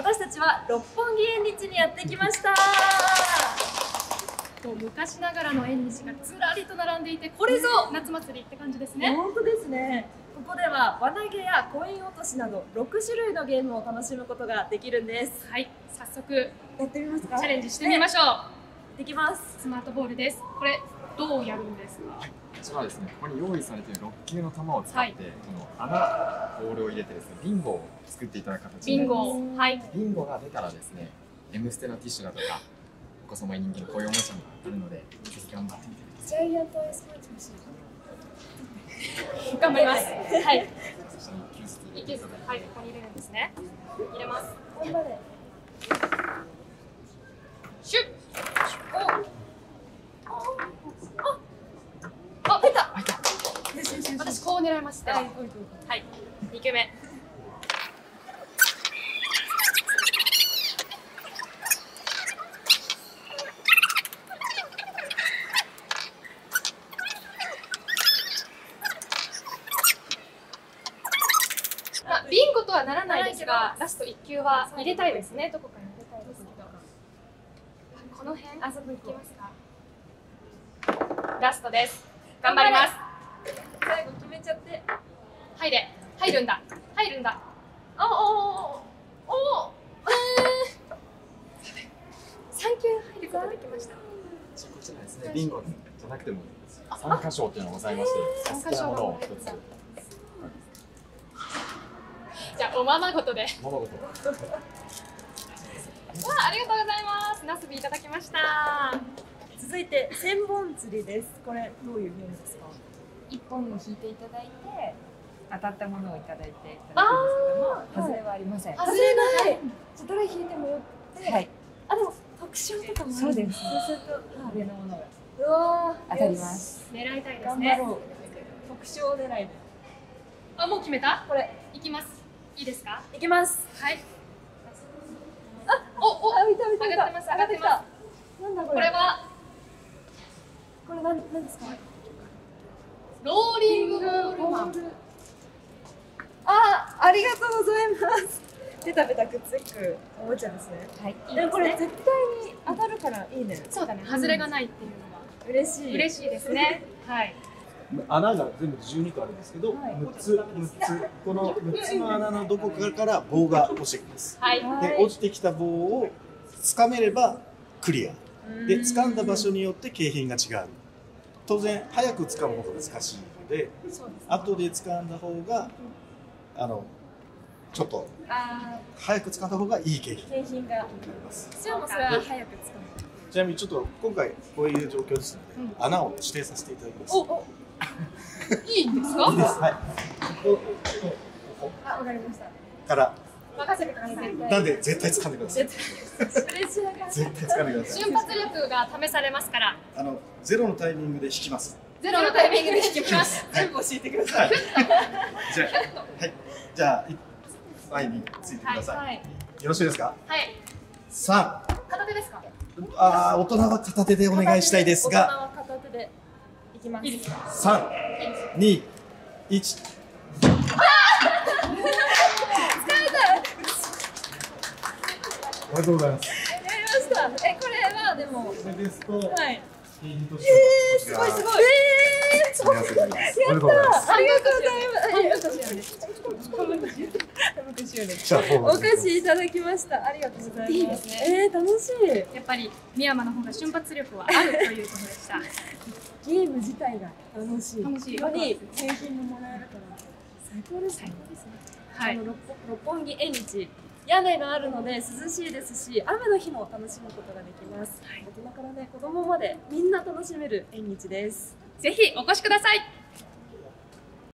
私たちは六本木縁日にやってきました。 昔ながらの縁日がずらりと並んでいて、これぞ夏祭りって感じですね。 本当ですね。ここでは輪投げやコイン落としなど6種類のゲームを楽しむことができるんです。 はい、早速やってみますか。 チャレンジしてみましょう。 できます。 スマートボールです。これどうやるんですか。 こちらはですね、ここに用意されている6球の球を使って、この穴ボールを入れてですね、ビンゴを作っていただく形ビンになります。 ゴ、はい。 ビンゴが出たらですね、Mステのティッシュだとか、お子様に人気のこういうおもちゃもあるので、ぜひ頑張ってみてください。 ジャイアントアイスパンチ欲しい。 頑張ります。はい。 そして1球ずつ入れいける。 ていただいて、 はい、ここに入れるんですね。入れます。 頑張れ。 シュッ。 あ、出た。 私こう狙いました。はい、2球目。ビンゴとはならないですが、ラスト1球は入れたいですね。どこかに入れたいですけど。この辺、あそこ行きますか。ラストです。頑張ります。 最後決めちゃって。 入るんだ。入るんだ。 おお。 3球入ることできました。 こちらですね、ビンゴじゃなくても参加賞というのがございまして、好きなものを一つ。 じゃあおままごとで。 物事。 ありがとうございます。ナスビいただきました。 続いて千本釣りです。これどういうゲームですか。 一本を引いていただいて、当たったものをいただいていただくんですけども、外れはありません。 外れない。じゃどれ引いてもよって。 はい。 あ、でも特賞とかもある。 そうです。 そうすると上のものがうわ当たります。 狙いたいです頑張ね。 ろう。特賞狙いで。 あ、もう決めた？ これいきます。いいですか？ いきます。 はい。 見た上がってます。上がってます。 なんだこれ。 これはこれなんですか。 ローリングボールマン。 ありがとうございます。ペタペタくっつくおもちゃですね。 はい。 でもこれ絶対に当たるからいいね。 そうだね。外れがないっていうのは嬉しい。 嬉しいですね。はい。 穴が全部12個あるんですけど、6つこの6つの穴のどこかから棒が落ちてきます。 はい。 で落ちてきた棒を掴めればクリアで、掴んだ場所によって景品が違う。当然早く掴む方が難しいので、後で掴んだ方がちょっと早く掴んだ方がいい景品景品が。 になります。 じゃあもうそれは早く掴む。 ちなみにちょっと今回こういう状況ですので、穴を指定させていただきます。 いいんですか？ いいです。はい。 わかりました。 から任せてください。 なんで絶対掴んでください。 プレッシャーが。 絶対掴んでください。 瞬発力が試されますから。 ゼロのタイミングで引きます。 ゼロのタイミングで引きます。 全部教えてください。 じゃあ前についてください。よろしいですか？ はい。 3。 片手ですか？ 大人は片手でお願いしたいですが、 大人は片手でいきます。 いいですか？ 3、2、1。おめでとうございます。 やりました。これはでも。 それですと、 はい。 景品としてはこちら。 すごい。 すごい。やった。ありがとうございます。 ありがとうございます。お菓子いただきました。ありがとうございます。 いいですね。 楽しい。 やっぱり深山の方が瞬発力はあるということでした。 ゲーム自体が楽しい。 楽しい。 ここに景品ももらえるから最高ですね。 はい。 六本木縁日。屋根があるので涼しいですし、雨の日も楽しむことができます。大人からね、子供までみんな楽しめる縁日です。 ぜひお越しください。